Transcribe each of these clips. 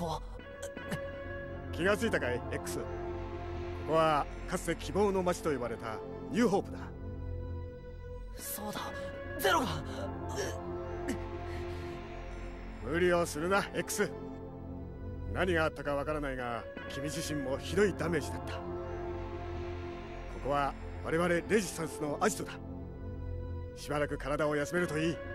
こ。 気がついたかい X。 ここはかつて希望の街と呼ばれたニューホープだ。 そうだ、ゼロが。 無理をするな X。 何があったかわからないが君自身もひどいダメージだった。ここは我々レジスタンスのアジトだ。しばらく体を休めるといい。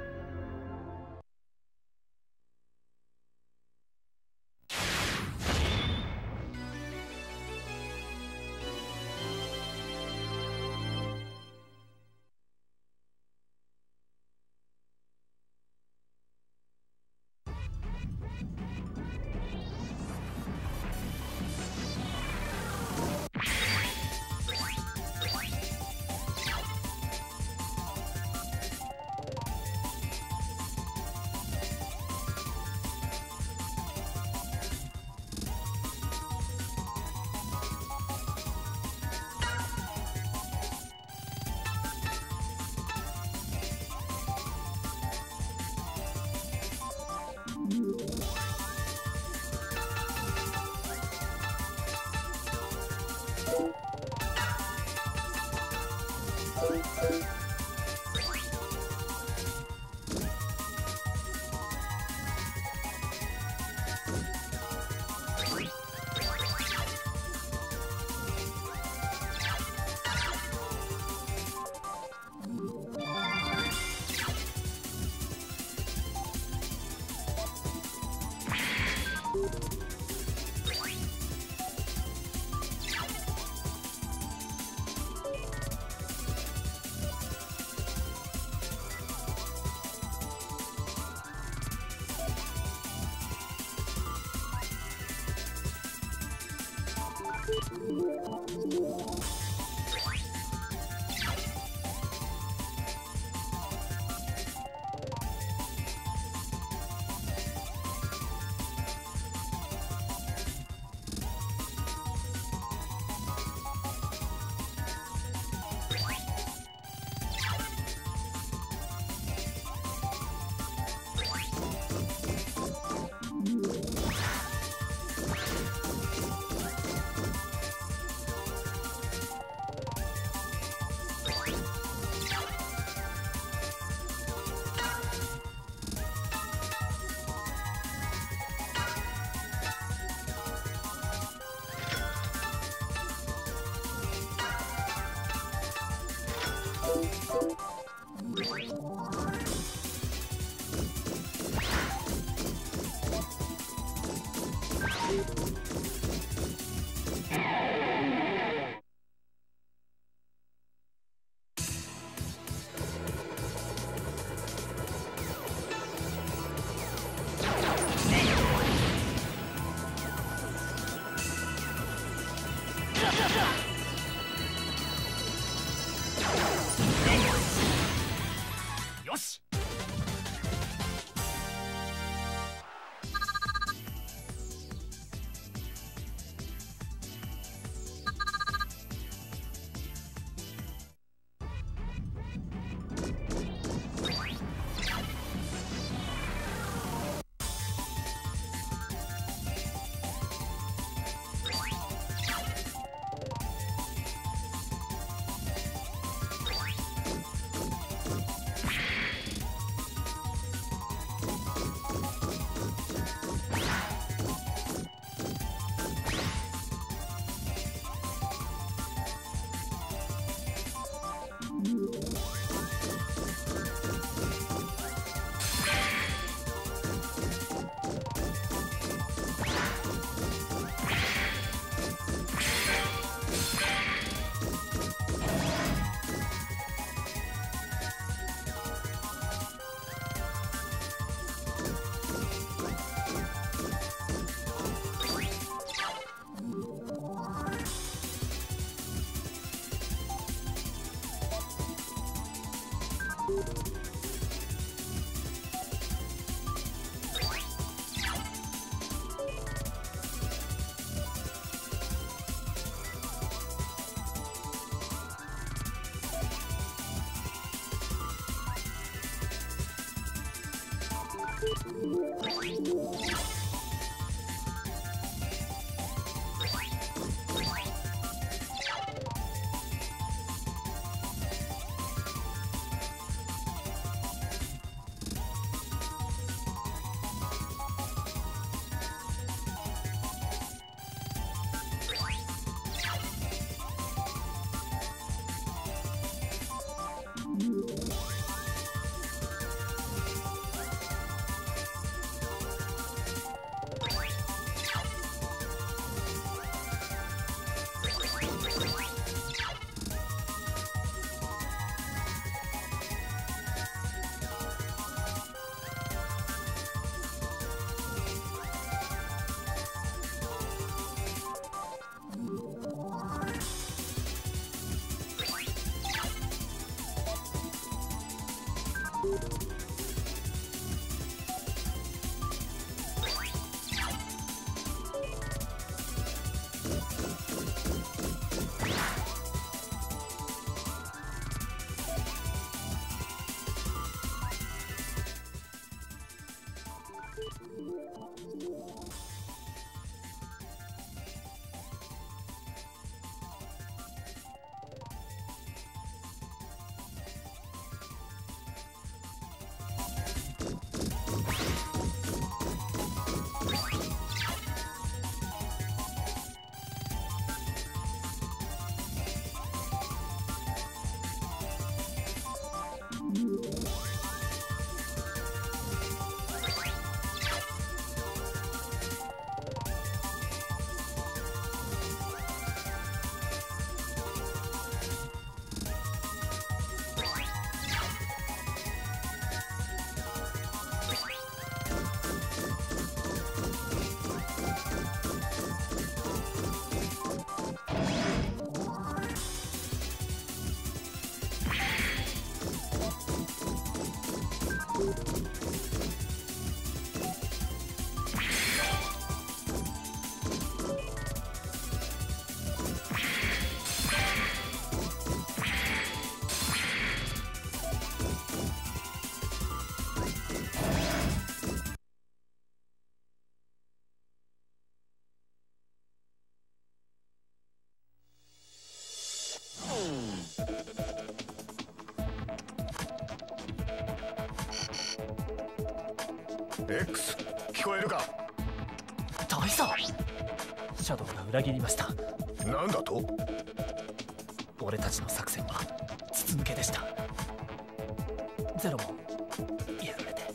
X、聞こえるか？ 大佐、シャドウが裏切りました。 なんだと？ 俺たちの作戦は筒抜けでした。ゼロもやられて。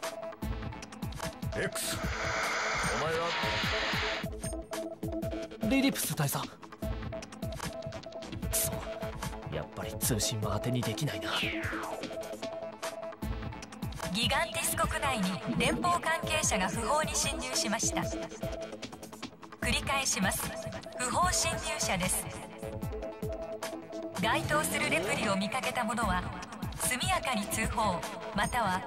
X、お前は？ リリプス大佐。そう、やっぱり通信は当てにできないな。 ギガンティス国内に連邦関係者が不法に侵入しました。繰り返します。不法侵入者です。該当するレプリを見かけた者は速やかに通報、または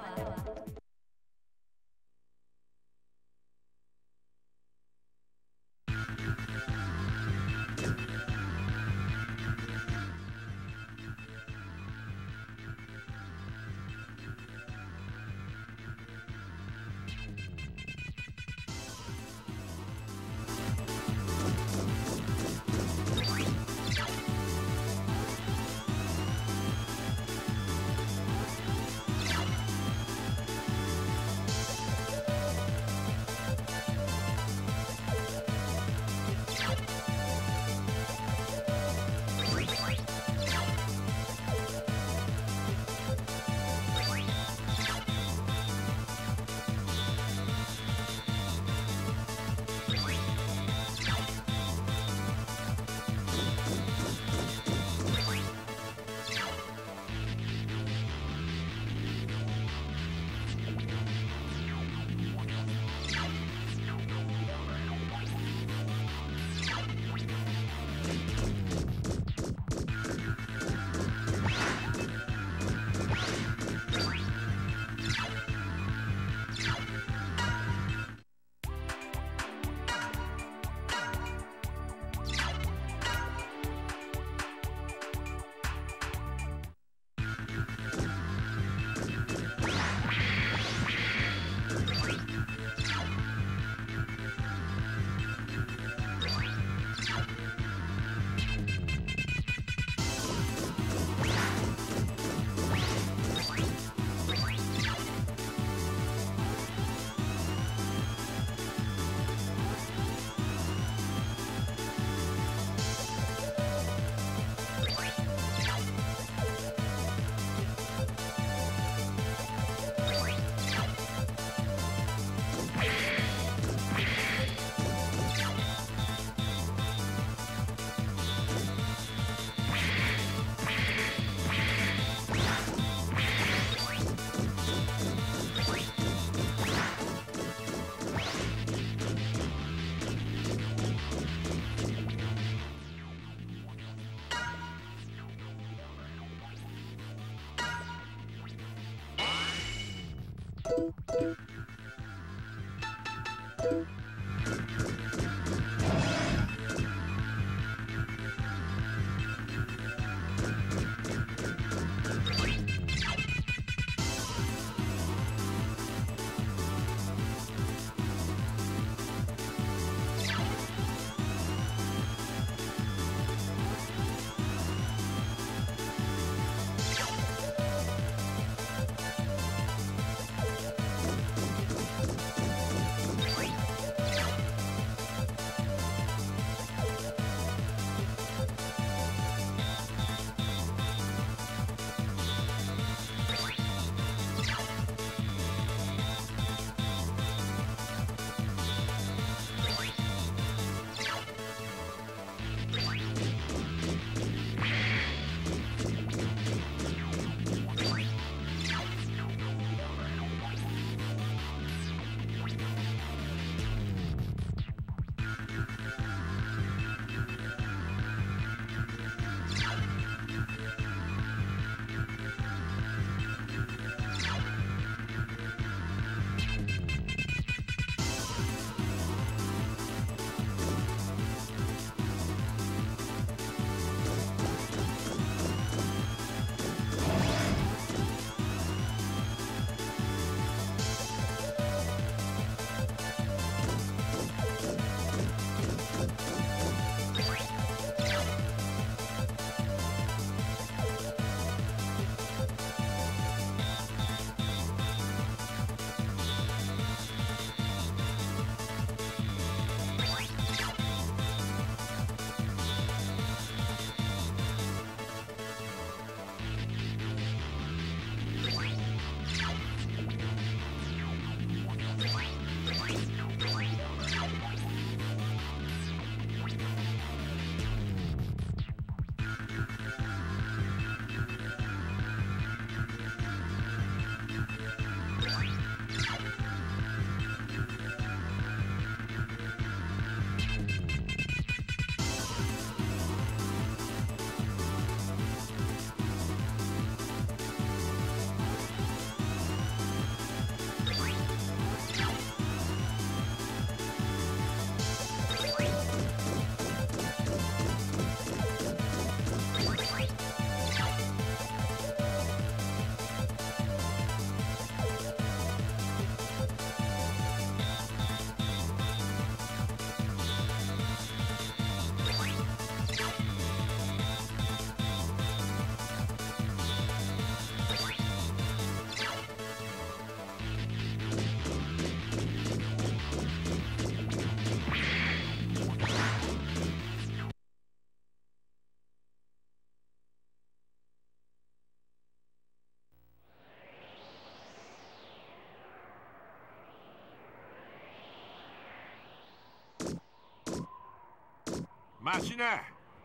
マシな。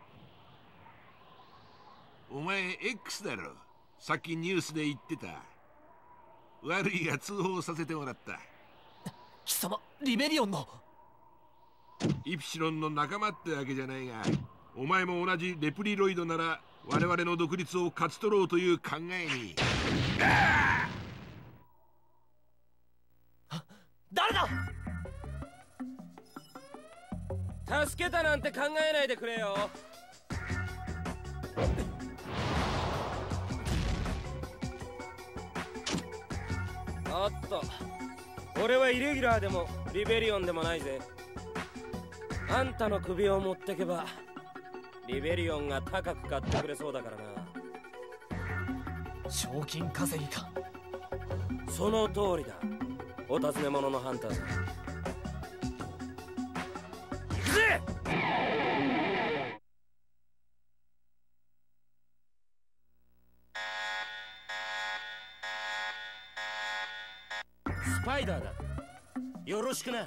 お前 X だろ。さっきニュースで言ってた。悪いが通報させてもらった。 貴様、リベリオンの。 イプシロンの仲間ってわけじゃないが、お前も同じレプリロイドなら我々の独立を勝ち取ろうという考えに。 誰だ。 助けたなんて考えないでくれよ。おっと、俺はイレギュラーでもリベリオンでもないぜ。あんたの首を持ってけばリベリオンが高く買ってくれそうだからな。 賞金稼ぎか。 その通りだ、お尋ね者のハンターさん。行くぜ。スパイダーだ。よろしくな。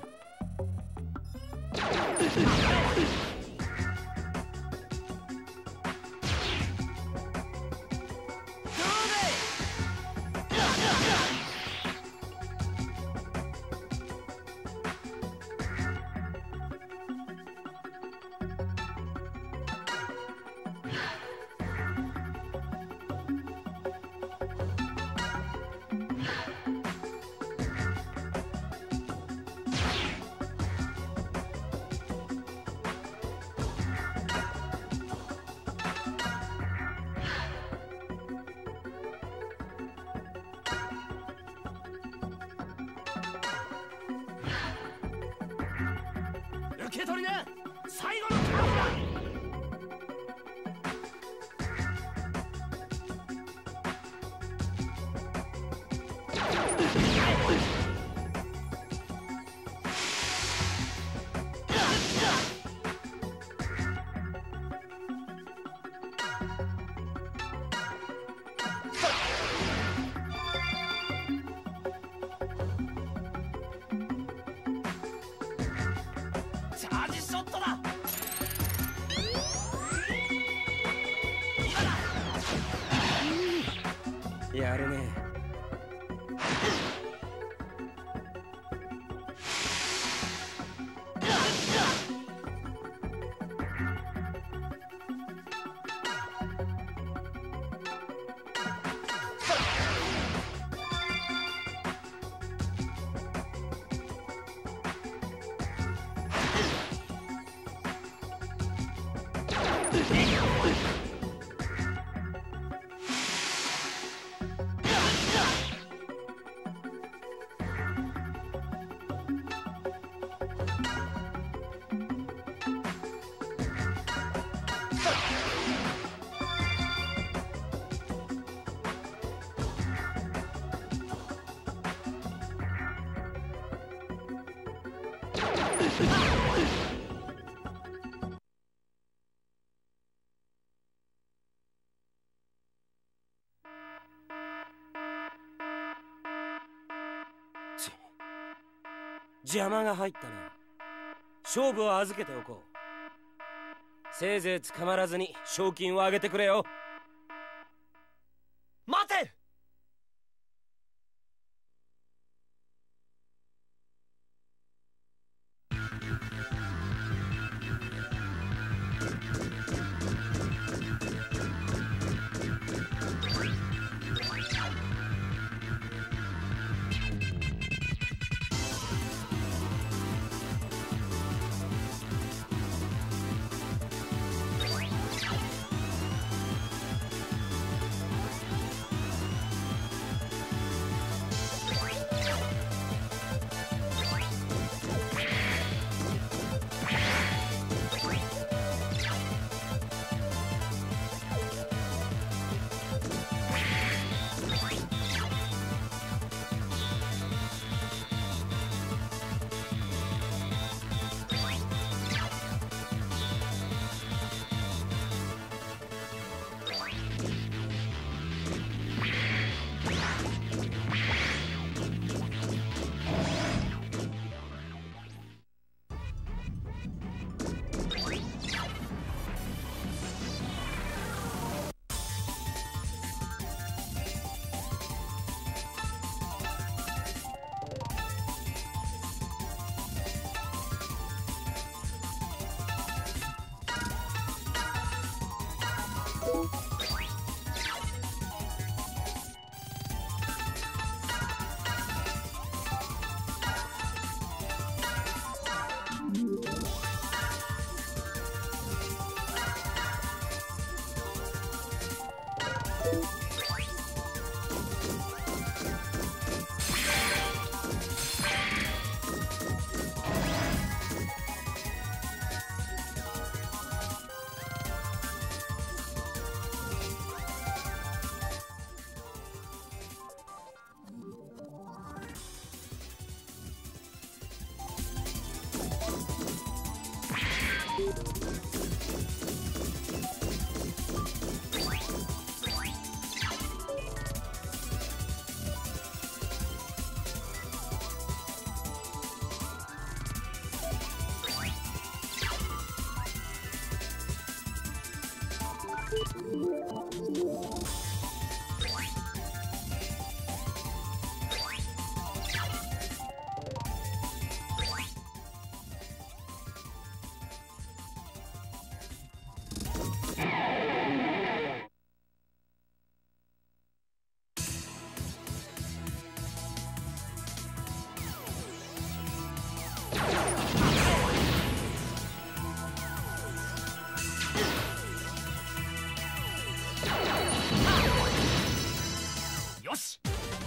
受け取りな、最後のカードだ。チャージショットだ。やるね。邪魔が入ったな。勝負を預けておこう。せいぜい捕まらずに賞金を上げてくれよ。 待て。 よし。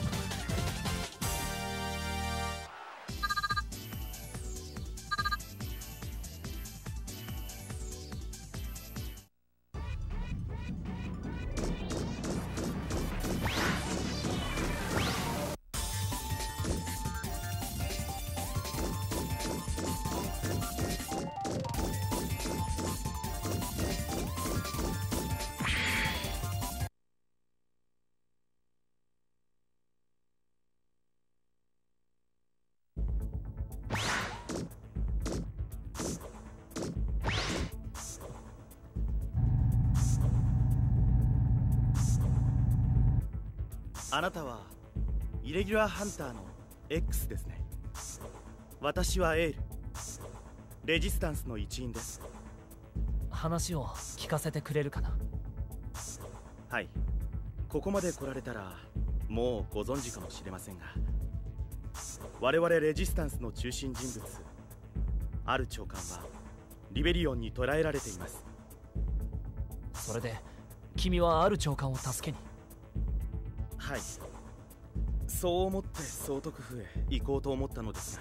あなたはイレギュラーハンターの X ですね。私はエール、レジスタンスの一員です。 話を聞かせてくれるかな。 はい、ここまで来られたらもうご存知かもしれませんが、我々レジスタンスの中心人物アル長官はリベリオンに捕らえられています。 それで君はアル長官を助けに。 はい、そう思って総督府へ行こうと思ったのですが、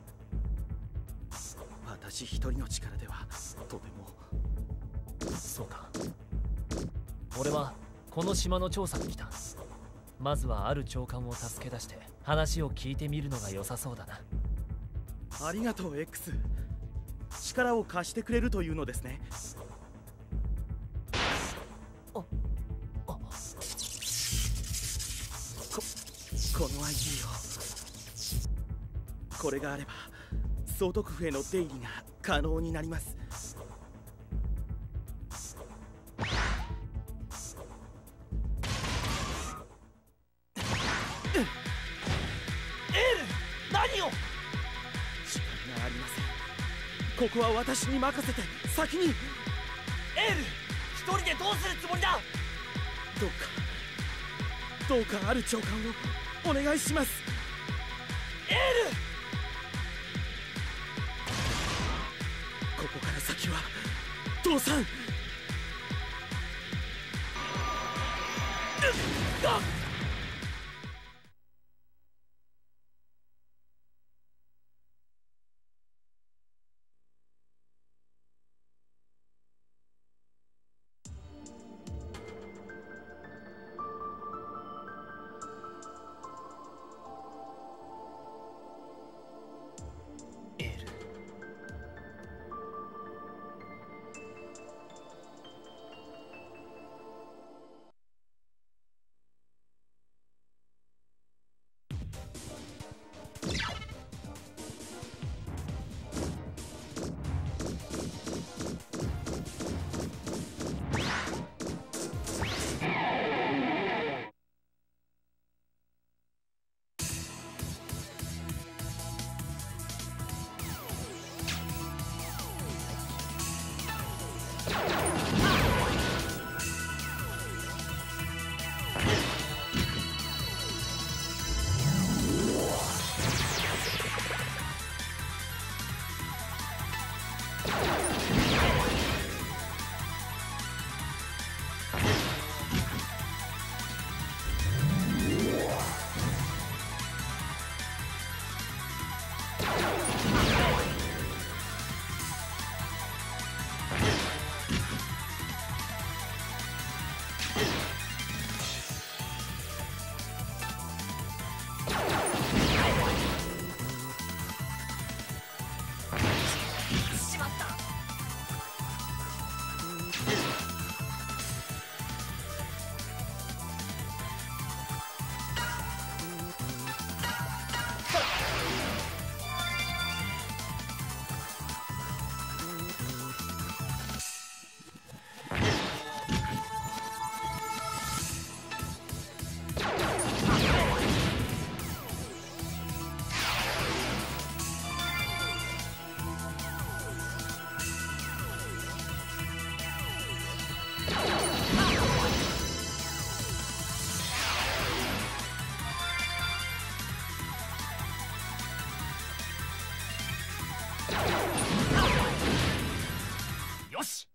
私一人の力ではとても。 そうか。俺はこの島の調査に来た。まずはある長官を助け出して話を聞いてみるのが良さそうだな。 ありがとう X。 力を貸してくれるというのですね。この ID を、これがあれば総督府への出入りが可能になります。 エール、何を。 時間がありません。ここは私に任せて先に。 エール、一人でどうするつもりだ。 どうかある長官をお願いします。 エール、 ここから先は父さん。 よし。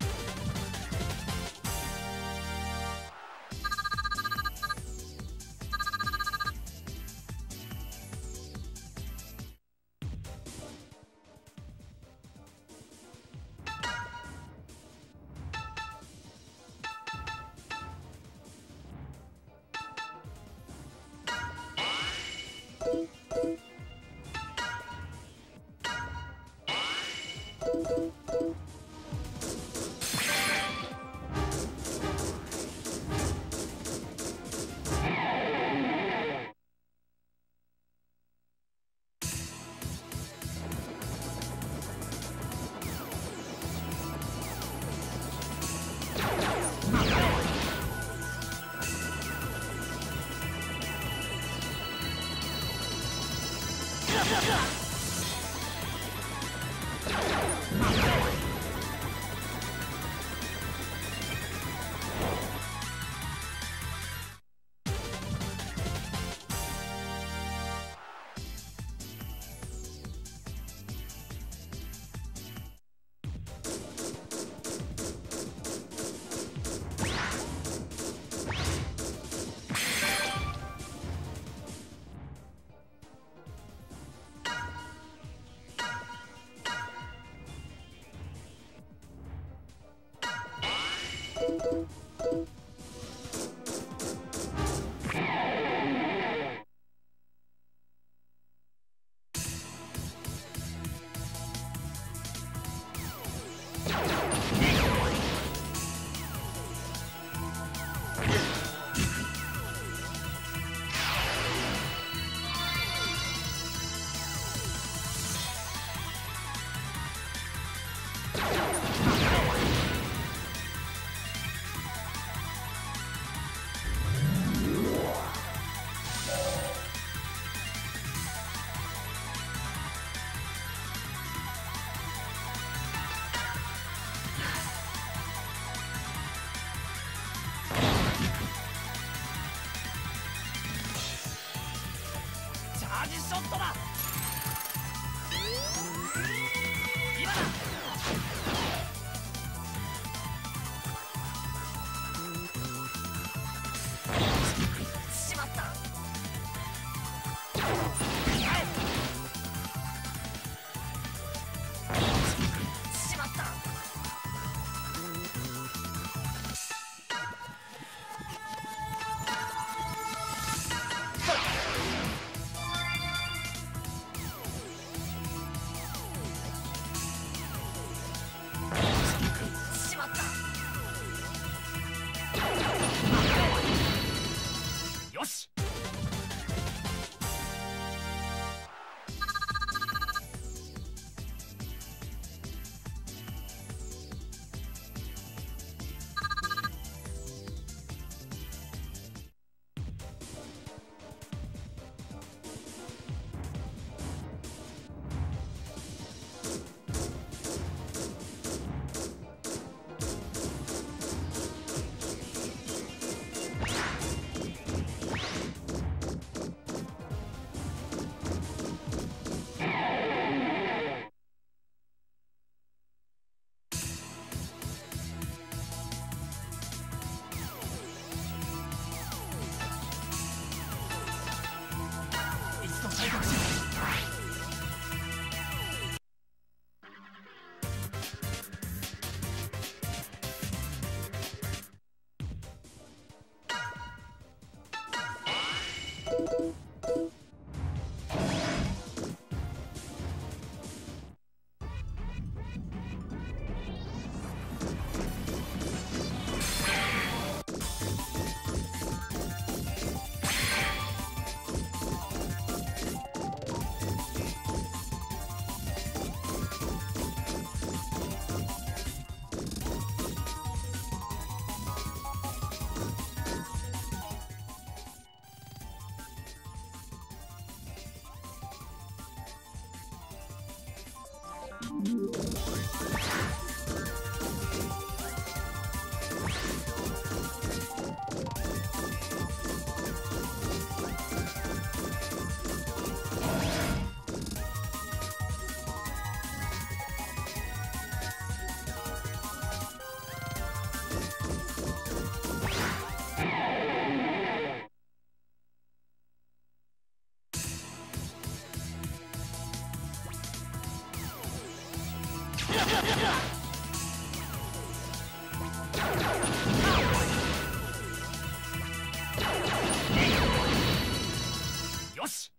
よし。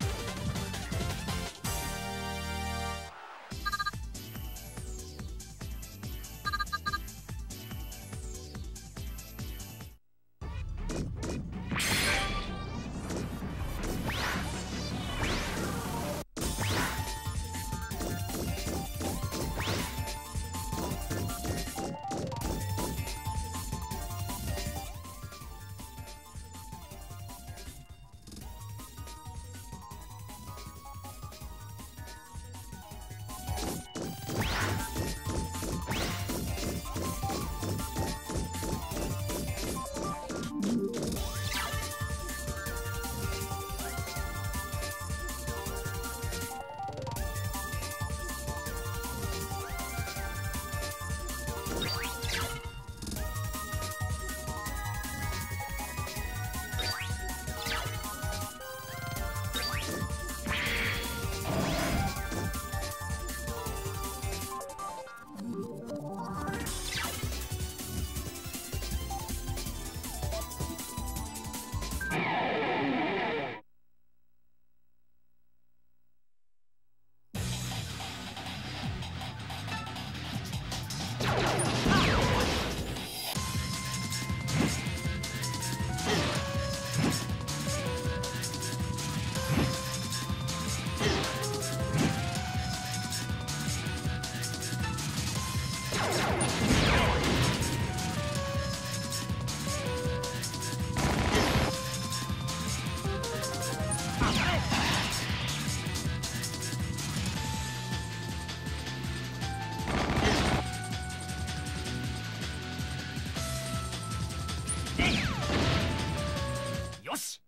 よし。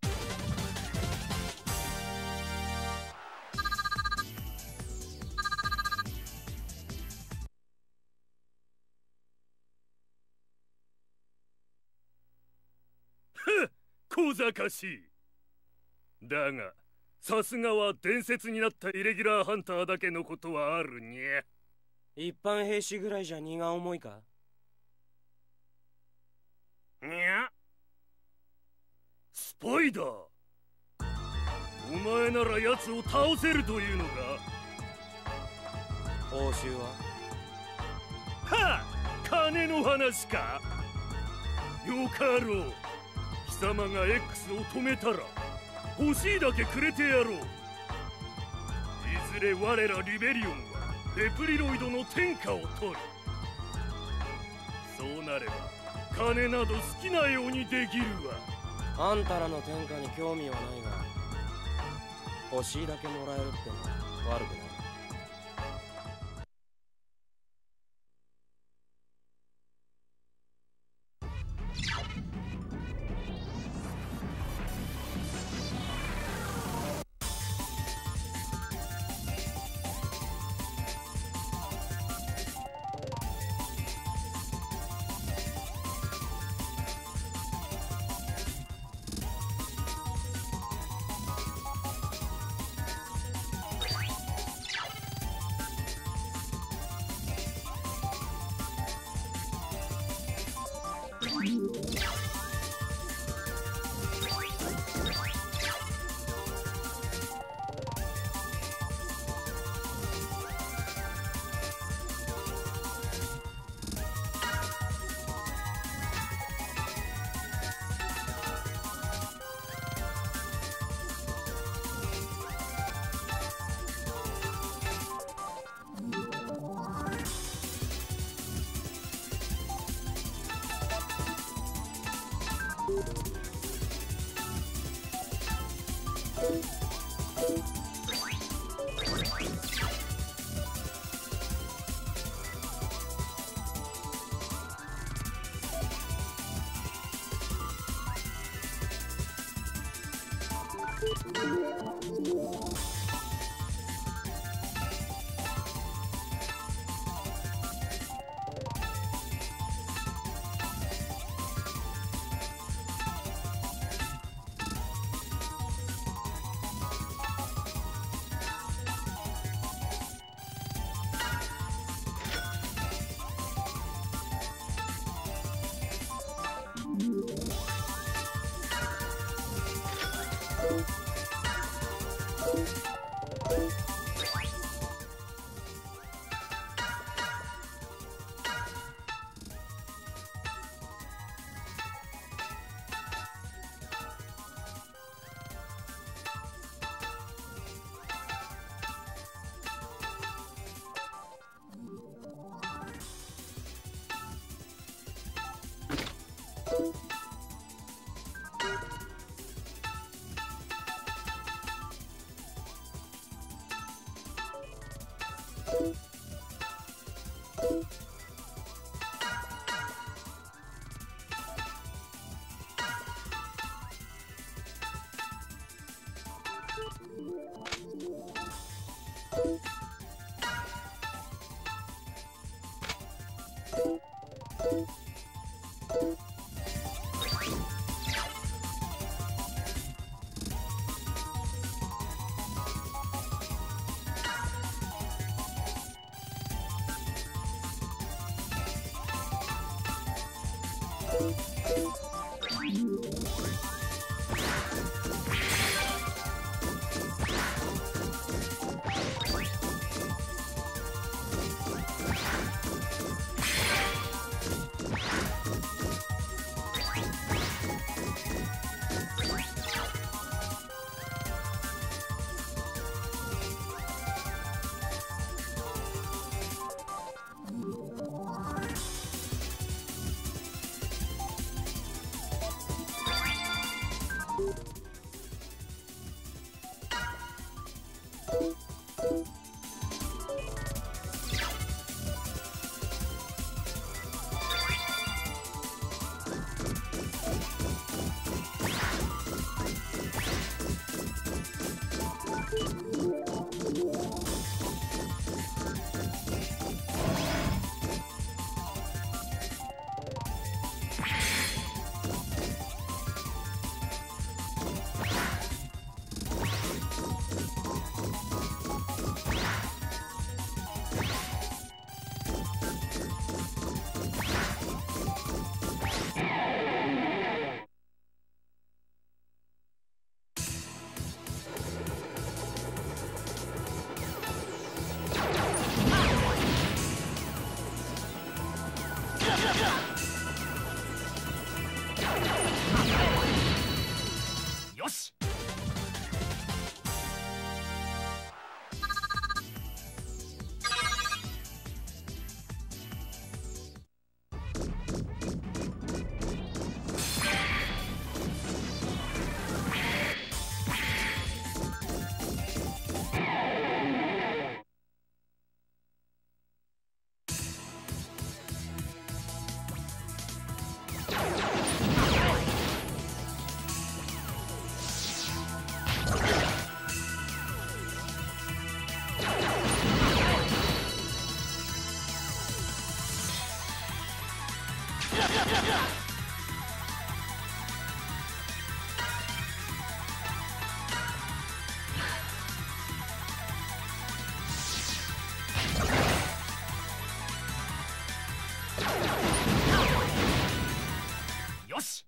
小賢しい。だがさすがは伝説になったイレギュラーハンターだけのことはあるにゃ。 一般兵士ぐらいじゃ荷が重いか。 にゃ。スパイダー、お前なら奴を倒せるというのか。 報酬は？ はあ、金の話か。よかろう。貴様が X を止めたら欲しいだけくれてやろう。いずれ我らリベリオンはレプリロイドの天下を取る。そうなれば金など好きなようにできるわ。 あんたらの天下に興味はないが、欲しいだけもらえるってのは悪くない。 よし。よし。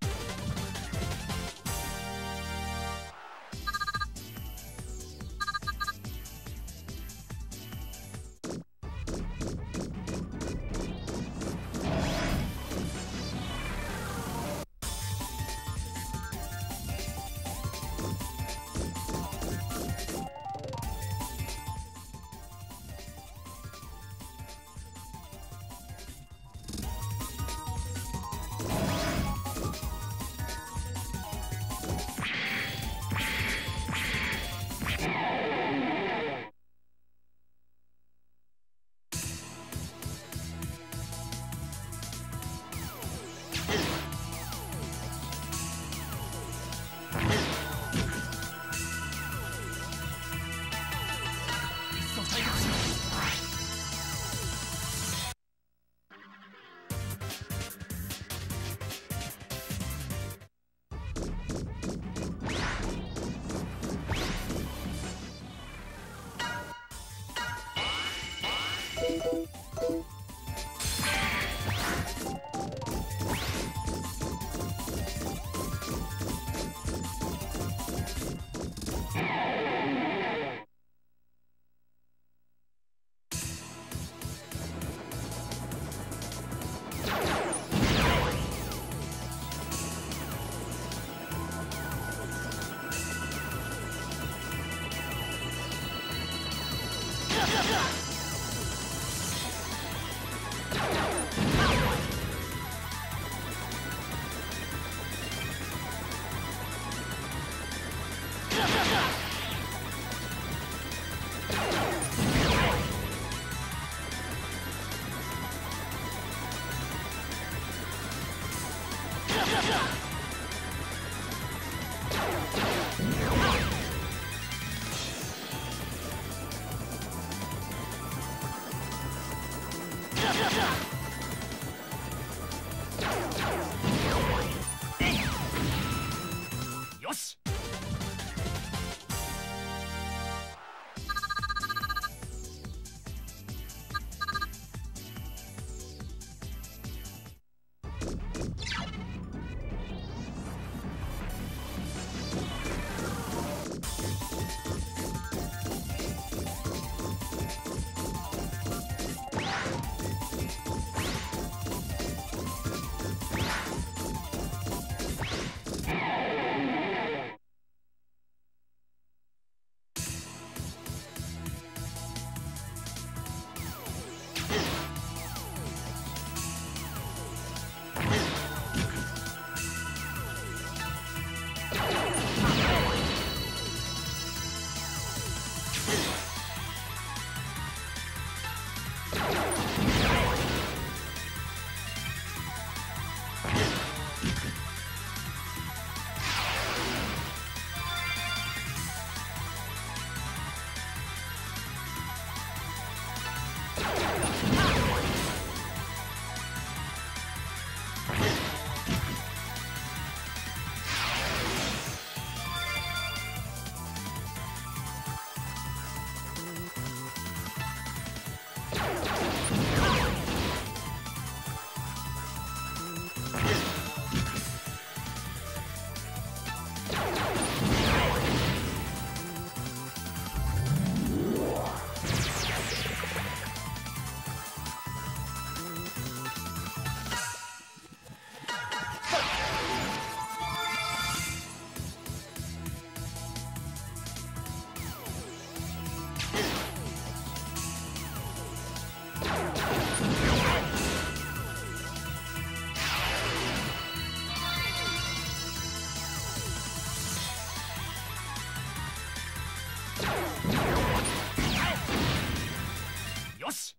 よし。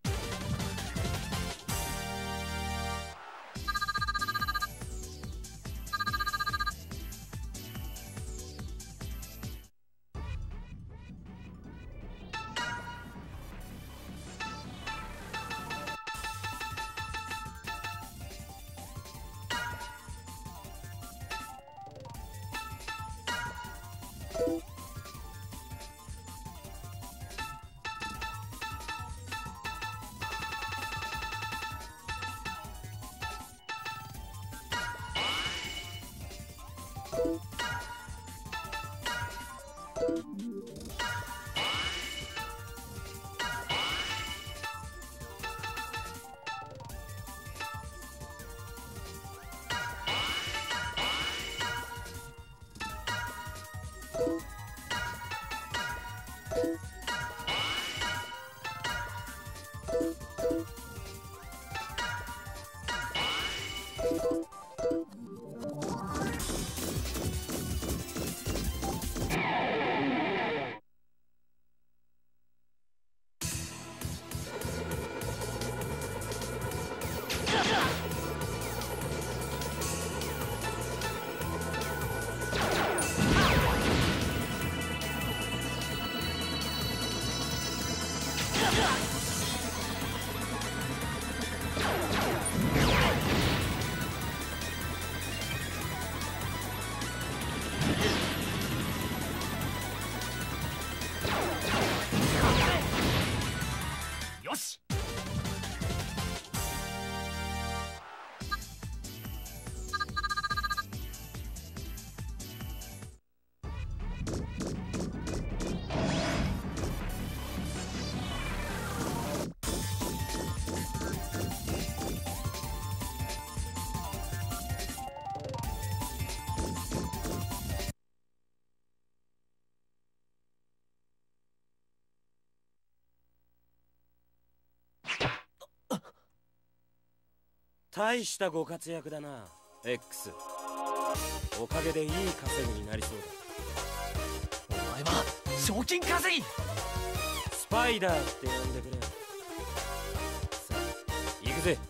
大したご活躍だな X。 おかげでいい稼ぎになりそうだ。 お前は賞金稼ぎ。 スパイダーって呼んでくれ。さあ行くぜ。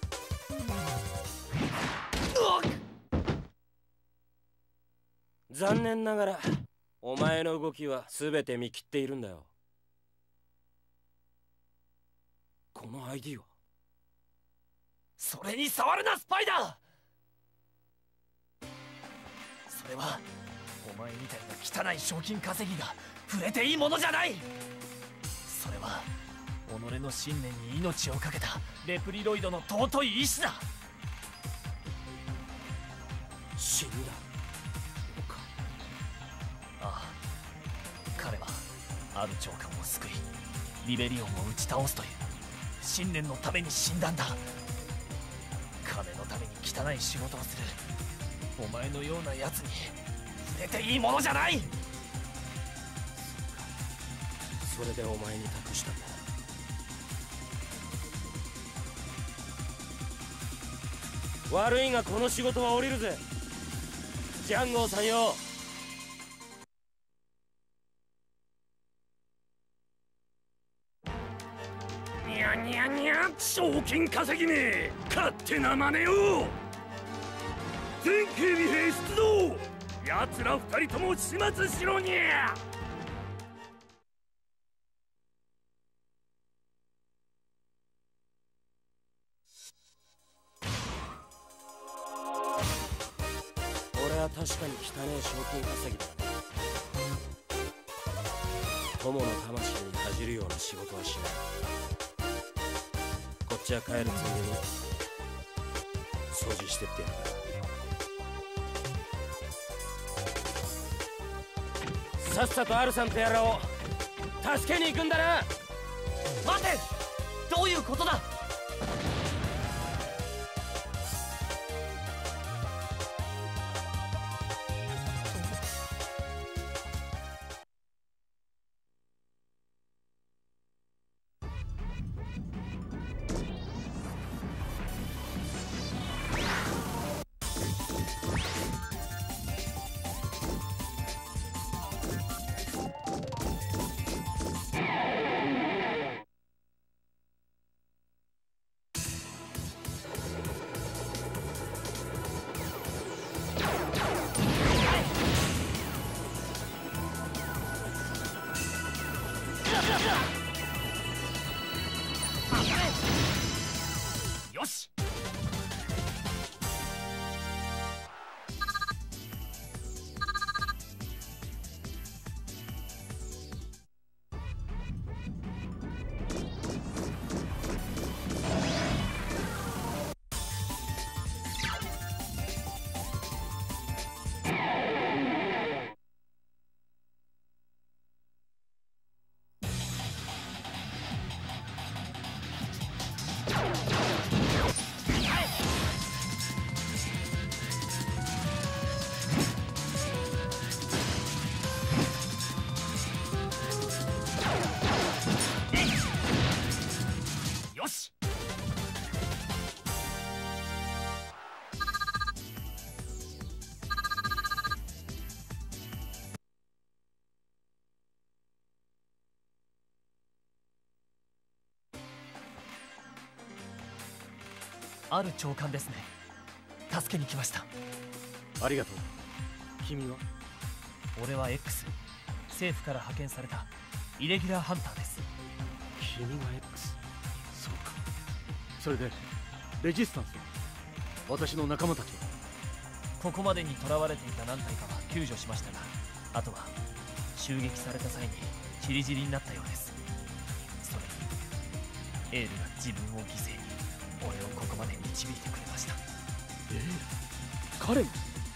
残念ながらお前の動きは全て見切っているんだよ。この ID は。 それに触るなスパイダー。それはお前みたいな汚い賞金稼ぎが触れていいものじゃない。それは己の信念に命を懸けたレプリロイドの尊い意志だ。 死んだのか。 ああ、彼はある長官を救いリベリオンを打ち倒すという信念のために死んだんだ。金のために汚い仕事をするお前のような奴に触れていいものじゃない。 それでお前に託したんだ。悪いがこの仕事は降りるぜジャンゴーさんよ。にゃにゃにゃ。 賞金稼ぎめ、勝手な真似を。全警備兵出動。奴ら二人とも始末しろにゃ。 俺は確かに汚え賞金稼ぎだ。友の魂に恥じるような仕事はしない。こっちは帰るついでに掃除してってやるから。さっさとアルさんとやらを助けに行くんだな。 待て、どういうことだ。よし。ある長官ですね。助けに来ました。 ありがとう。君は？ 俺は X、 政府から派遣されたイレギュラーハンターです。 君が X？ そうか。それでレジスタンスは？私の仲間たちは？ ここまでに囚われていた何体かは救助しましたが、あとは襲撃された際にチリジリになったようです。それにエールが自分を犠牲に俺をここまで導いてくれました。 彼も？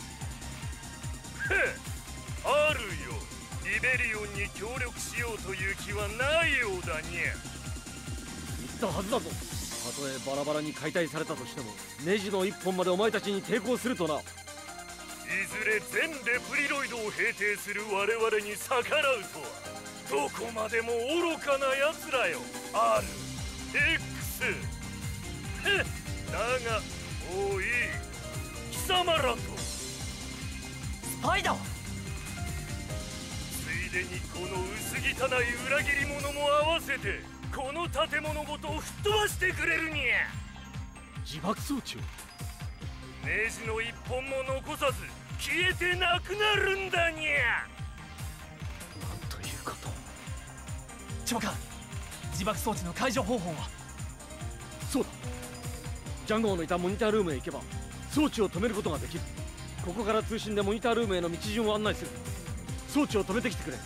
あるよ。リベリオンに協力しようという気はないようだにゃ。 言ったはずだぞ。たとえバラバラに解体されたとしても、ネジの一本までお前たちに抵抗するとな。 いずれ全レプリロイドを平定する我々に逆らうとは、どこまでも愚かな奴らよ。ある X。だがもういい。貴様らとスパイダー。 ついでにこの薄汚い裏切り者も合わせてこの建物ごと吹っ飛ばしてくれるにゃ。 自爆装置を？ ネジの一本も残さず消えてなくなるんだにゃ。 なんということ。 長官、自爆装置の解除方法は？ そうだ。ジャンゴーのいたモニタールームへ行けば装置を止めることができる。ここから通信でモニタールームへの道順を案内する。装置を止めてきてくれ。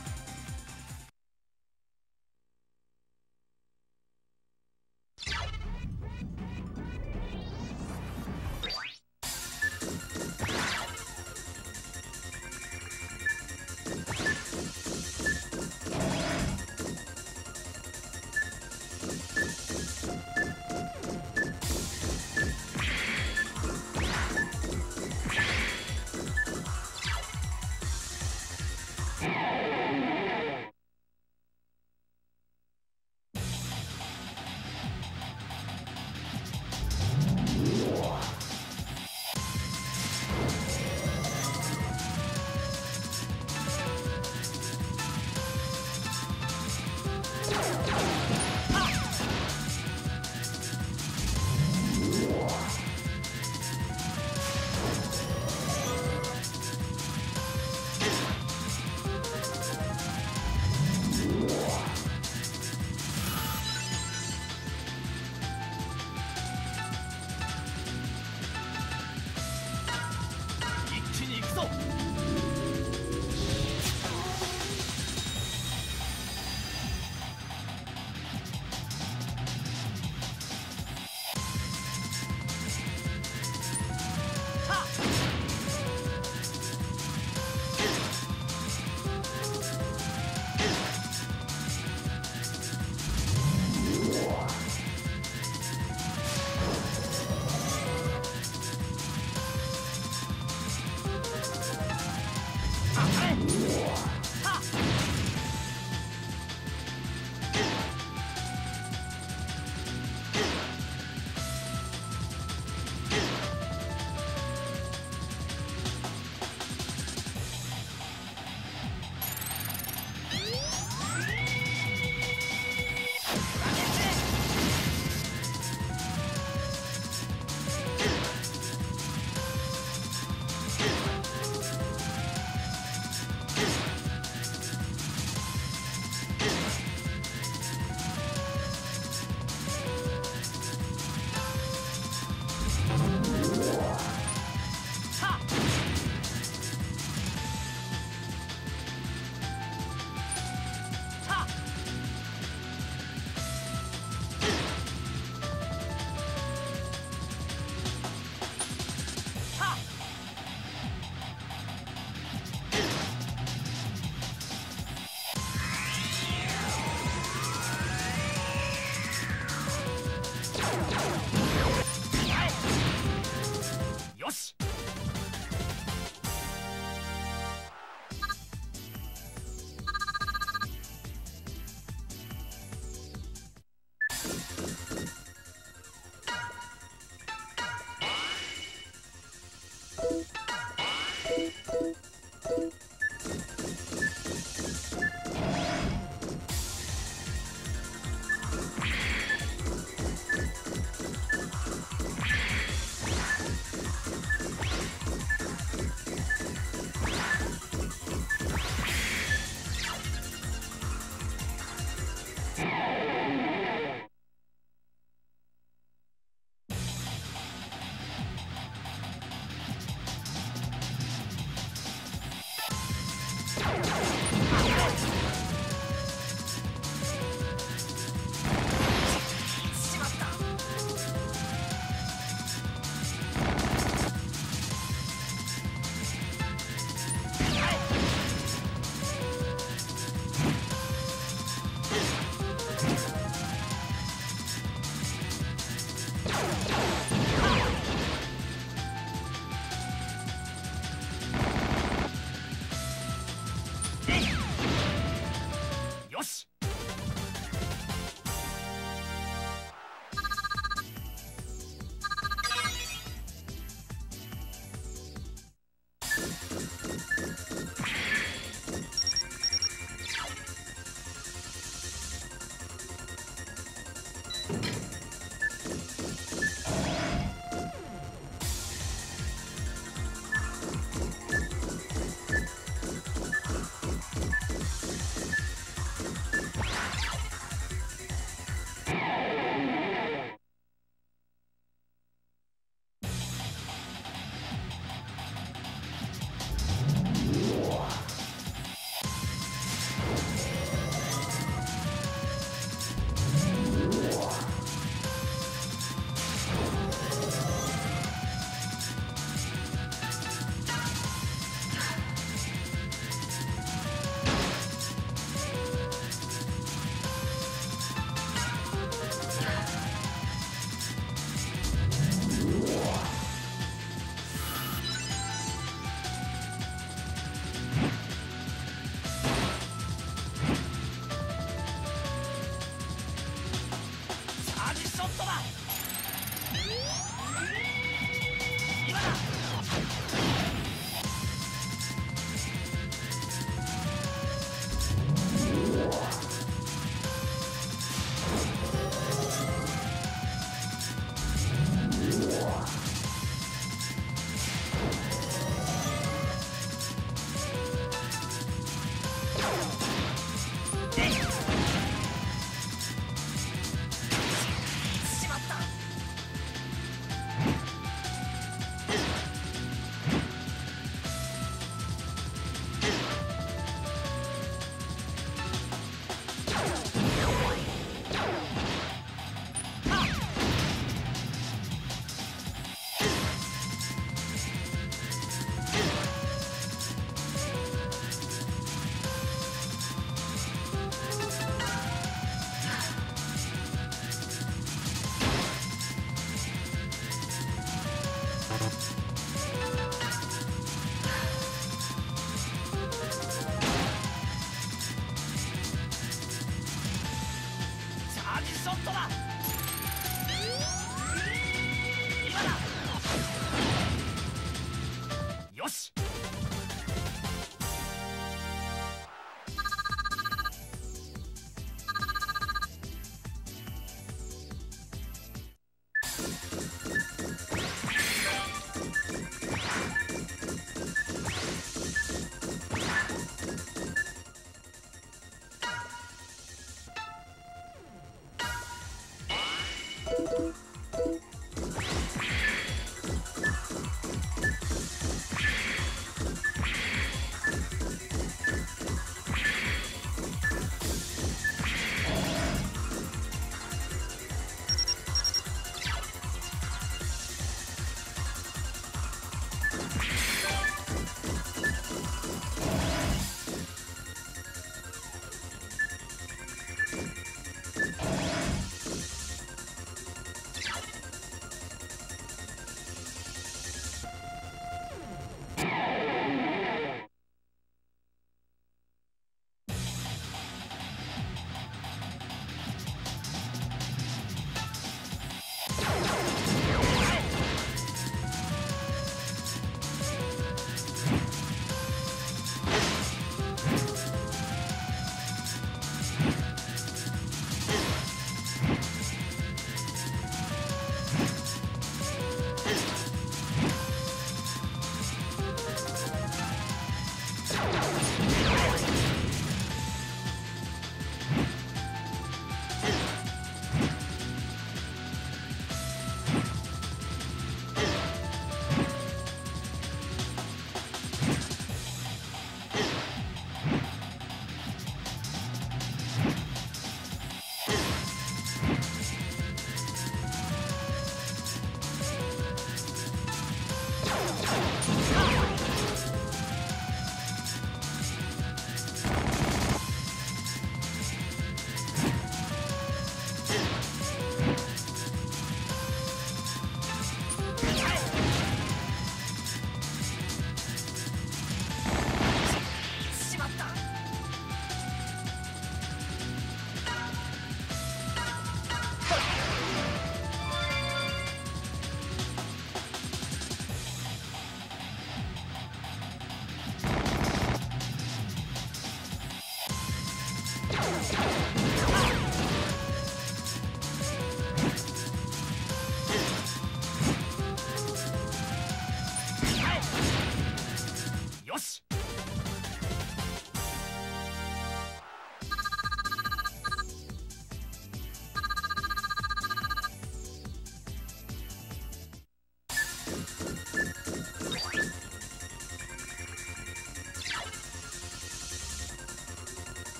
よし。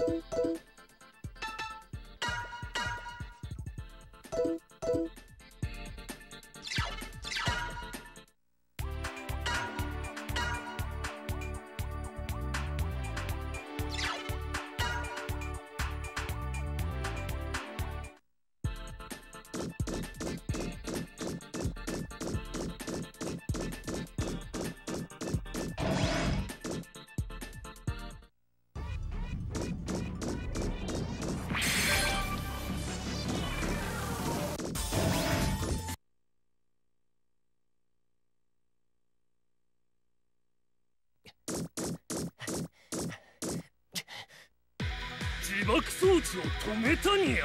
自爆装置を止めたにゃ。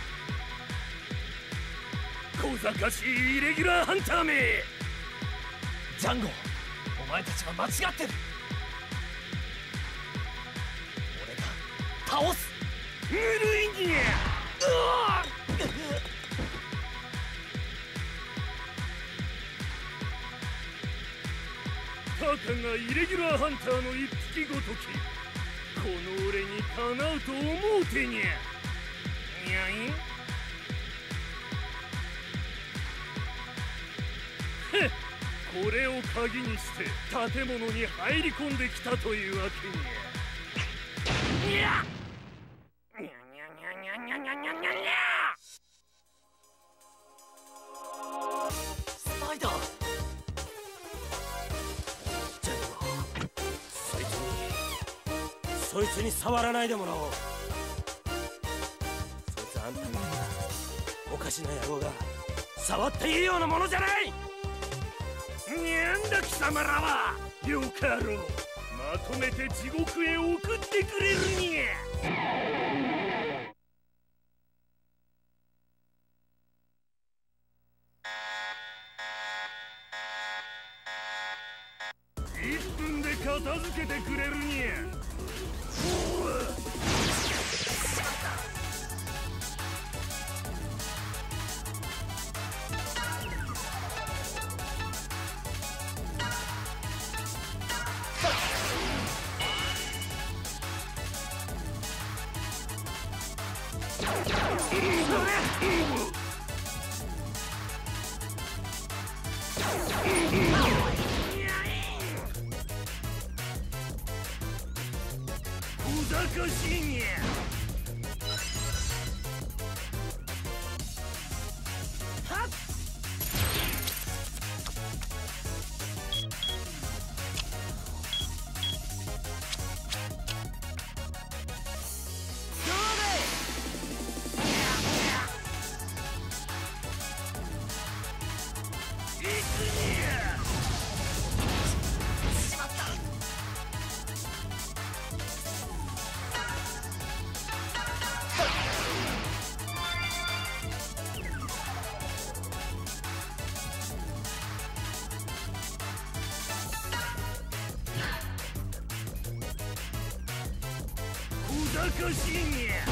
小賢しいイレギュラーハンターめ。 ジャンゴ、お前たちは間違ってる。俺が倒す。 ぬるいにゃ。たかがイレギュラーハンターの一匹ごとき、この俺にかなうと思うてにゃ。にゃい。へっ、これを鍵にして建物に入り込んできたというわけにゃ。にゃ。にゃにゃにゃにゃにゃにゃにゃにゃにゃ。 スパイダー。 そいつに触らないでもらおう。そいつあんたみたいなおかしな野郎が触っていいようなものじゃない。 にゃんだ貴様らは。よかろう。まとめて地獄へ送ってくれるにゃ。1分で片付けてくれるにゃ。小賢しいにゃ。はっ。小賢しいにゃ。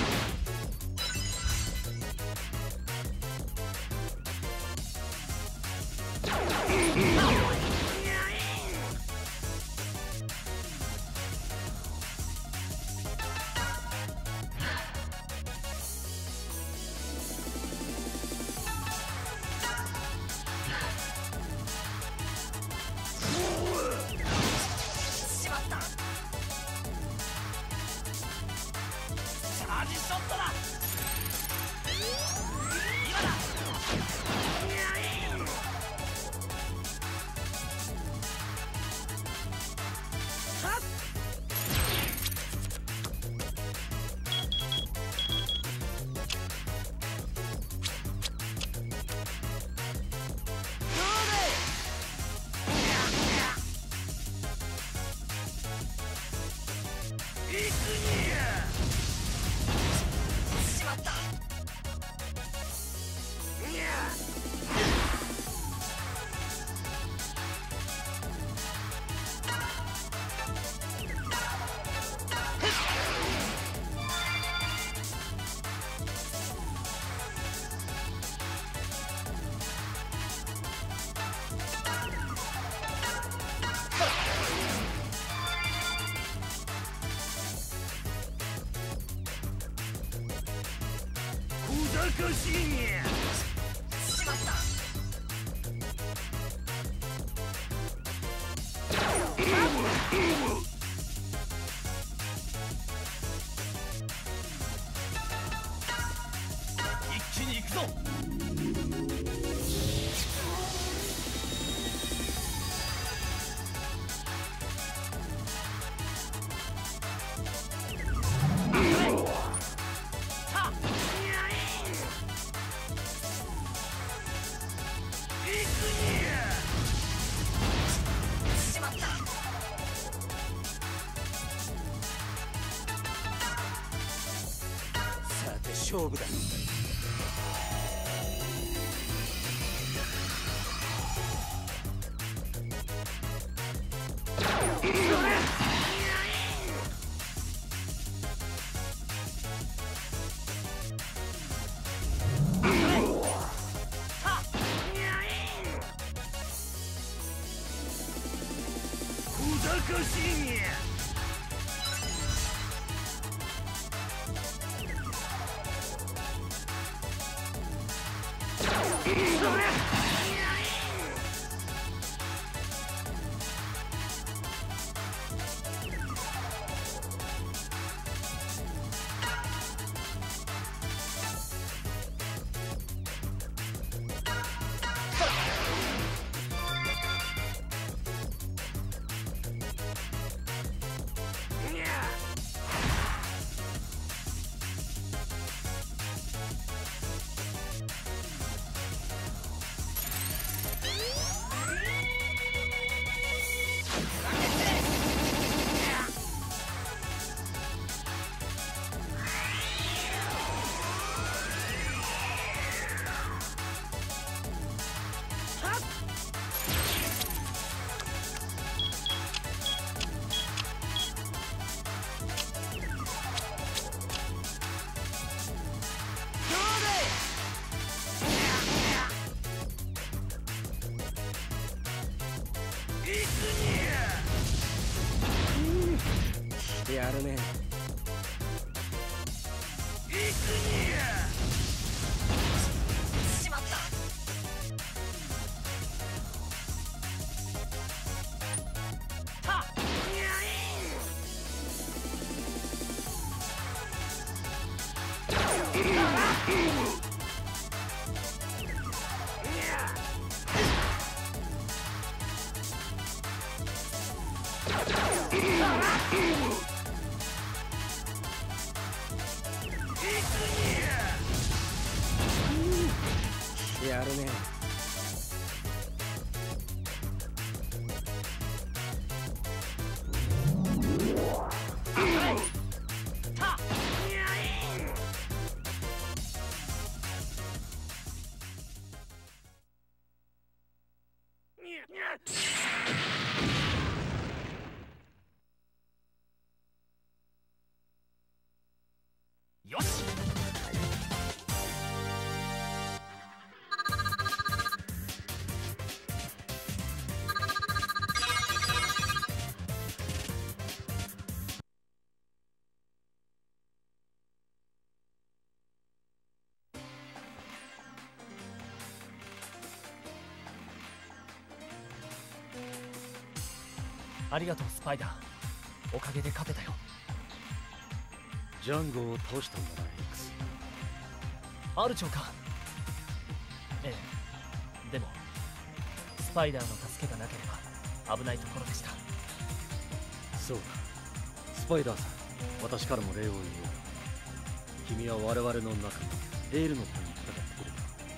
かしいにゃ。 しまった。 一気に行くぞ。 勝負だ。 小賢しいにゃ。 やるね。 しまった。 やるね。 よし。ありがとうスパイダー。おかげで勝てたよ。 ジャンゴを倒したんだな X。 アルチョーか。ええ、でもスパイダーの助けがなければ危ないところでした。 そうか、スパイダーさん、私からも礼を言おう。君は我々の仲間エールのために戦ってくれ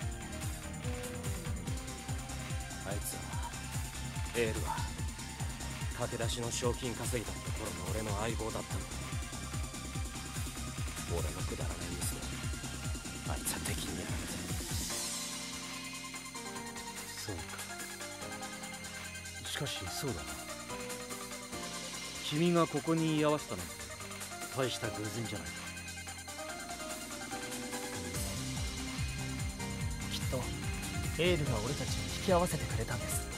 た。 あいつはエールは駆け出しの賞金稼ぎだった頃の俺の相棒だったんだ。俺のくだらないミスであいつは敵にやられて。 そうか。しかしそうだな、君がここに居合わせたなんて大した偶然じゃないか。 きっとエールが俺たちを引き合わせてくれたんです。